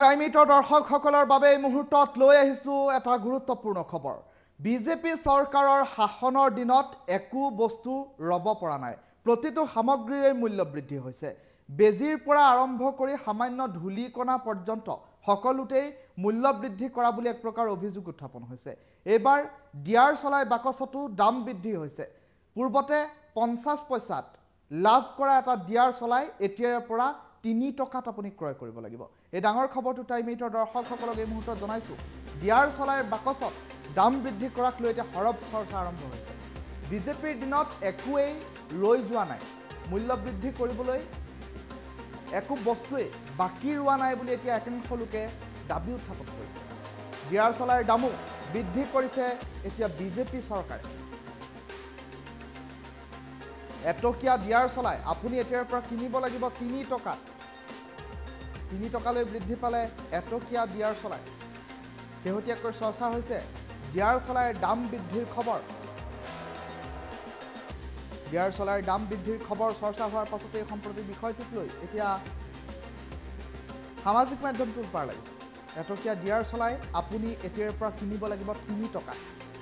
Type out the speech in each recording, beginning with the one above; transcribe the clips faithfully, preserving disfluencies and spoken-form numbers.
টাইমিটৰ দৰ্শকসকলৰ বাবে এই মুহূৰ্তত লৈ আহিছো এটা গুৰুত্বপূৰ্ণ খবৰ। বিজেপি চৰকাৰৰ শাসনৰ দিনত একো বস্তু ৰব পৰা নাই। প্ৰতিটো সামগ্ৰীৰ মূল্য বৃদ্ধি হৈছে। বেজিৰ পৰা আৰম্ভ কৰি সামান্য ধূলিকণা পৰ্যন্ত সকলোতেই মূল্য বৃদ্ধি কৰা বুলি এক প্ৰকাৰ অভিযোগ উত্থাপন হৈছে। এইবাৰ ডিয়াৰ চলাই বাকচতো দাম বৃদ্ধি হৈছে। পূৰ্বতে পঞ্চাছ পইচাত লাভ কৰা এটা ডিয়াৰ চলাই এতিয়াৰ পৰা তিনি টকাত আপুনি ক্ৰয় কৰিব লাগিব। এই ডাঙৰ খবৰটো টাইমিটৰ দৰ্শকসকলক এই মুহূৰ্তত জনাইছোঁ। ডিয়াৰ চলাইৰ বাকচত দাম বৃদ্ধি কৰাক লৈ এতিয়া সৰব চৰ্চা আৰম্ভ হৈছে। বিজেপিৰ দিনত একোৱেই ৰৈ যোৱা নাই। মূল্য বৃদ্ধি কৰিবলৈ একো বস্তুৱেই বাকী ৰোৱা নাই বুলি এতিয়া একাংশ লোকে দাবী উত্থাপন কৰিছে। ডিয়াৰ চলাইৰ দামো বৃদ্ধি কৰিছে এতিয়া বিজেপি চৰকাৰে। এটকীয়া ডিয়াৰ চলাই আপুনি এতিয়াৰ পৰা কিনিব লাগিব তিনি টকাত। তিনি টকালৈ বৃদ্ধি পালে এটকীয়া ডিয়াৰ চলাই। শেহতীয়াকৈ চৰ্চা হৈছে ডিয়াৰ চলাইৰ দাম বৃদ্ধিৰ খবৰ। ডিয়াৰ চলাইৰ দাম বৃদ্ধিৰ খবৰ চৰ্চা হোৱাৰ পাছতে এই সম্প্ৰতি বিষয়টোক লৈ এতিয়া সামাজিক মাধ্যমটোত পাৰ লাগিছে। এটকীয়া ডিয়াৰ চলাই আপুনি এতিয়াৰ পৰা কিনিব লাগিব তিনি টকা।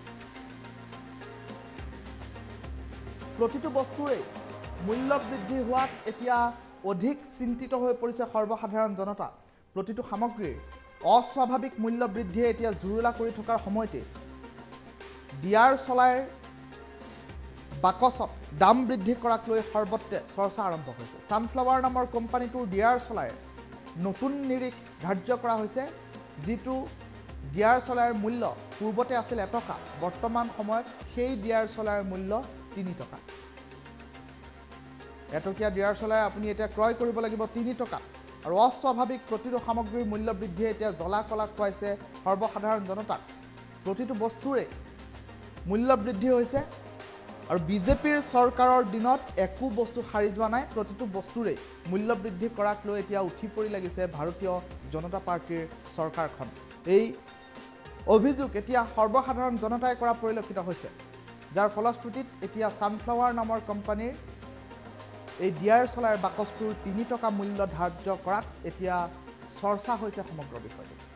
প্ৰতিটো বস্তুৰে মূল্য বৃদ্ধি হোৱাত এতিয়া অধিক চিন্তিত হৈ পৰিছে সৰ্বসাধাৰণ জনতা। প্ৰতিটো সামগ্ৰীৰ অস্বাভাৱিক মূল্য বৃদ্ধিয়ে এতিয়া জুৰুলা কৰি থকাৰ সময়তে ডিয়াৰ চলাইৰ বাকচত দাম বৃদ্ধি কৰাক লৈ সৰ্বত্ৰে চৰ্চা আৰম্ভ হৈছে। ছানফ্লাৱাৰ নামৰ কোম্পানীটোৰ ডিয়াৰ চলাইৰ নতুন নিৰিখ ধাৰ্য কৰা হৈছে। যিটো ডিয়াৰ চলাইৰ মূল্য পূৰ্বতে আছিল এটকা, বৰ্তমান সময়ত সেই ডিয়াৰ চলাইৰ মূল্য তিনি টকা। এটকীয়া ডিয়াৰ চলাই আপুনি এতিয়া ক্ৰয় কৰিব লাগিব তিনি টকাত। আৰু অস্বাভাৱিক প্ৰতিটো সামগ্ৰীৰ মূল্য বৃদ্ধিয়ে এতিয়া জ্বলা কলা খুৱাইছে সৰ্বসাধাৰণ জনতাক। প্ৰতিটো বস্তুৰে মূল্য বৃদ্ধি হৈছে আৰু বিজেপিৰ চৰকাৰৰ দিনত একো বস্তু সাৰি যোৱা নাই। প্ৰতিটো বস্তুৰে মূল্য বৃদ্ধি কৰাক লৈ এতিয়া উঠি পৰি লাগিছে ভাৰতীয় জনতা পাৰ্টীৰ চৰকাৰখন। এই অভিযোগ এতিয়া সৰ্বসাধাৰণ জনতাই কৰা পৰিলক্ষিত হৈছে, যাৰ ফলশ্ৰুতিত এতিয়া ছানফ্লাৱাৰ নামৰ কোম্পানীৰ এই ডিয়াৰ চলাইৰ বাকচটোৰ তিনি টকা মূল্য ধাৰ্য কৰাত এতিয়া চৰ্চা হৈছে সমগ্ৰ বিষয়টো।